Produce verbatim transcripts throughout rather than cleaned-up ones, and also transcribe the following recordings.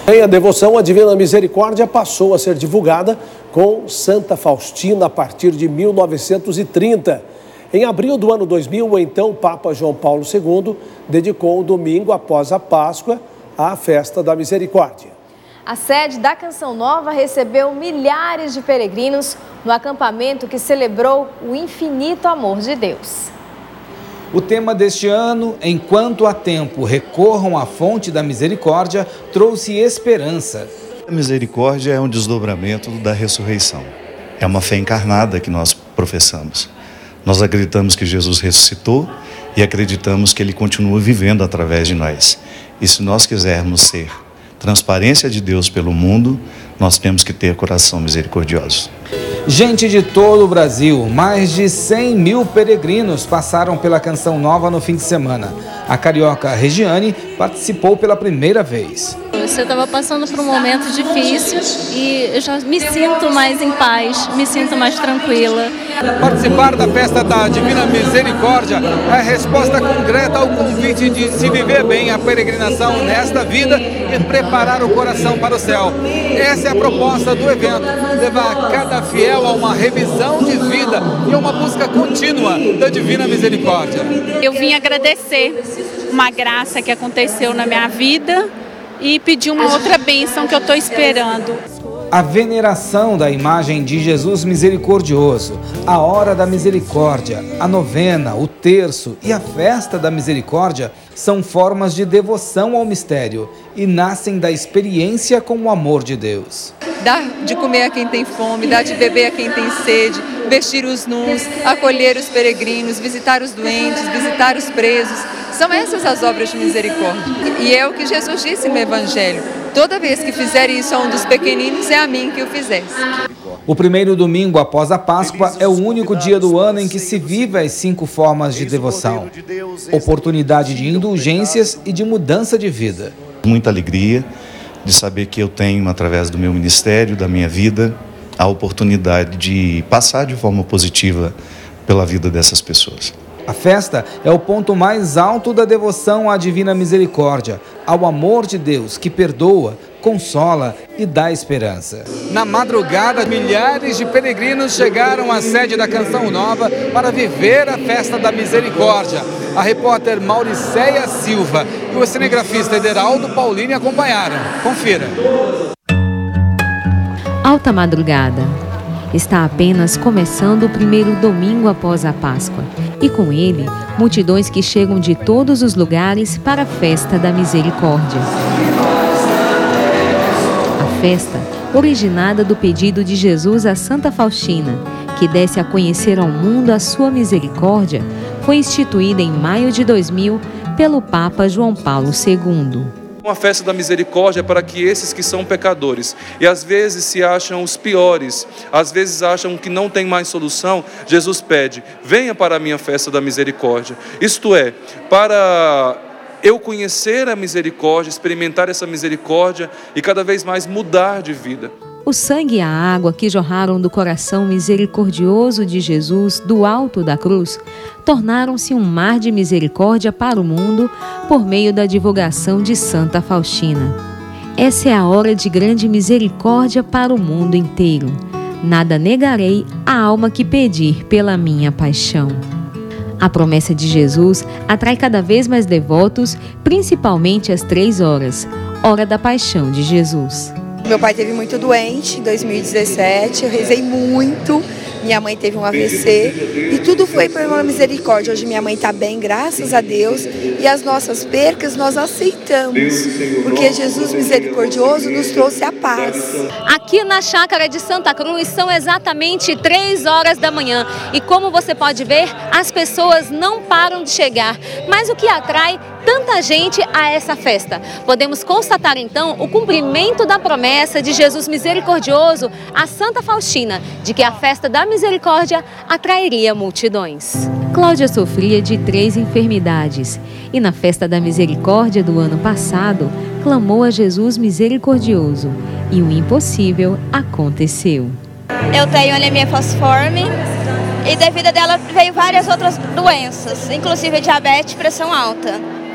A devoção à Divina Misericórdia passou a ser divulgada com Santa Faustina a partir de mil novecentos e trinta. Em abril do ano dois mil, o então Papa João Paulo segundo dedicou o domingo após a Páscoa à Festa da Misericórdia. A sede da Canção Nova recebeu milhares de peregrinos no acampamento que celebrou o infinito amor de Deus. O tema deste ano, Enquanto há tempo, recorram à fonte da misericórdia, trouxe esperança. A misericórdia é um desdobramento da ressurreição. É uma fé encarnada que nós professamos. Nós acreditamos que Jesus ressuscitou e acreditamos que Ele continua vivendo através de nós. E se nós quisermos ser transparência de Deus pelo mundo, nós temos que ter coração misericordioso. Gente de todo o Brasil, mais de cem mil peregrinos passaram pela Canção Nova no fim de semana. A carioca Regiane participou pela primeira vez. Eu estava passando por um momento difícil e eu já me sinto mais em paz, me sinto mais tranquila. Participar da festa da Divina Misericórdia é a resposta concreta ao convite de se viver bem a peregrinação nesta vida e preparar o coração para o céu. Essa é a proposta do evento, levar cada fiel a uma revisão de vida e a uma busca contínua da Divina Misericórdia. Eu vim agradecer uma graça que aconteceu na minha vida e pedir uma outra bênção que eu estou esperando. A veneração da imagem de Jesus misericordioso, a hora da misericórdia, a novena, o terço e a festa da misericórdia são formas de devoção ao mistério e nascem da experiência com o amor de Deus. Dar de comer a quem tem fome, dar de beber a quem tem sede, vestir os nus, acolher os peregrinos, visitar os doentes, visitar os presos. São essas as obras de misericórdia. E é o que Jesus disse no Evangelho. Toda vez que fizer isso a um dos pequeninos, é a mim que o fizesse. O primeiro domingo após a Páscoa é o único dia do ano em que se vive as cinco formas de devoção. Oportunidade de indulgências e de mudança de vida. Muita alegria de saber que eu tenho, através do meu ministério, da minha vida, a oportunidade de passar de forma positiva pela vida dessas pessoas. A festa é o ponto mais alto da devoção à Divina Misericórdia, ao amor de Deus que perdoa, consola e dá esperança. Na madrugada, milhares de peregrinos chegaram à sede da Canção Nova para viver a festa da Misericórdia. A repórter Mauricéia Silva e o cinegrafista Ederaldo Paulini acompanharam. Confira. Alta madrugada. Está apenas começando o primeiro domingo após a Páscoa. E com ele, multidões que chegam de todos os lugares para a festa da misericórdia. A festa, originada do pedido de Jesus a Santa Faustina, que desse a conhecer ao mundo a sua misericórdia, foi instituída em maio de dois mil pelo Papa João Paulo segundo. Uma festa da misericórdia para que esses que são pecadores e às vezes se acham os piores, às vezes acham que não tem mais solução, Jesus pede, venha para a minha festa da misericórdia. Isto é, para eu conhecer a misericórdia, experimentar essa misericórdia e cada vez mais mudar de vida. O sangue e a água que jorraram do coração misericordioso de Jesus do alto da cruz tornaram-se um mar de misericórdia para o mundo por meio da divulgação de Santa Faustina. Essa é a hora de grande misericórdia para o mundo inteiro. Nada negarei à alma que pedir pela minha paixão. A promessa de Jesus atrai cada vez mais devotos, principalmente às três horas, hora da paixão de Jesus. Meu pai esteve muito doente em dois mil e dezessete, eu rezei muito, minha mãe teve um A V C e tudo foi por uma misericórdia. Hoje minha mãe está bem, graças a Deus, e as nossas percas nós aceitamos, porque Jesus misericordioso nos trouxe a paz. Aqui na chácara de Santa Cruz são exatamente três horas da manhã e como você pode ver, as pessoas não param de chegar, mas o que atrai tanta gente a essa festa? Podemos constatar então o cumprimento da promessa de Jesus misericordioso a Santa Faustina, de que a festa da misericórdia atrairia multidões. Cláudia sofria de três enfermidades e na festa da misericórdia do ano passado clamou a Jesus misericordioso e o impossível aconteceu. Eu tenho anemia falciforme e devido a dela veio várias outras doenças, inclusive diabetes e pressão alta.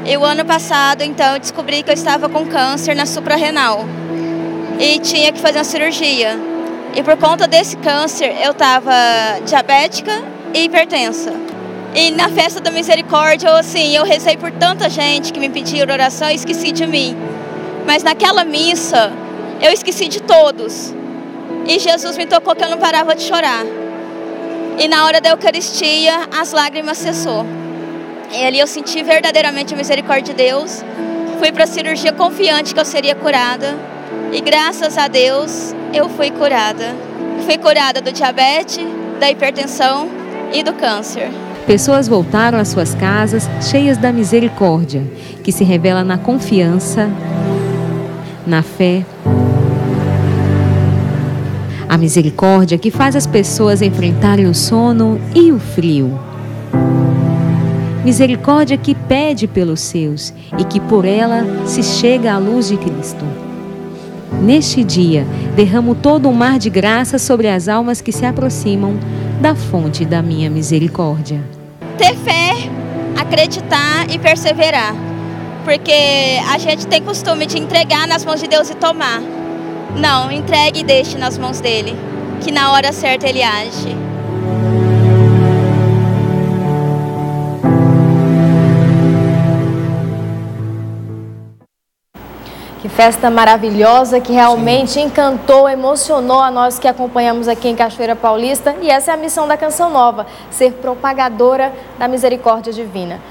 E o ano passado, então, eu descobri que eu estava com câncer na suprarrenal e tinha que fazer uma cirurgia. E por conta desse câncer, eu estava diabética e hipertensa. E na festa da misericórdia, eu, assim, eu rezei por tanta gente que me pediram oração e esqueci de mim. Mas naquela missa, eu esqueci de todos. E Jesus me tocou que eu não parava de chorar. E na hora da Eucaristia, as lágrimas cessou. E ali eu senti verdadeiramente a misericórdia de Deus. Fui para a cirurgia confiante que eu seria curada. E graças a Deus, eu fui curada. Fui curada do diabetes, da hipertensão e do câncer. Pessoas voltaram às suas casas cheias da misericórdia, que se revela na confiança, na fé. A misericórdia que faz as pessoas enfrentarem o sono e o frio. Misericórdia que pede pelos seus e que por ela se chega à luz de Cristo. Neste dia, derramo todo um mar de graça sobre as almas que se aproximam da fonte da minha misericórdia. Ter fé, acreditar e perseverar. Porque a gente tem costume de entregar nas mãos de Deus e tomar. Não, entregue e deixe nas mãos dele, que na hora certa ele age. Que festa maravilhosa, que realmente Sim. encantou, emocionou a nós que acompanhamos aqui em Cachoeira Paulista. E essa é a missão da Canção Nova, ser propagadora da misericórdia divina.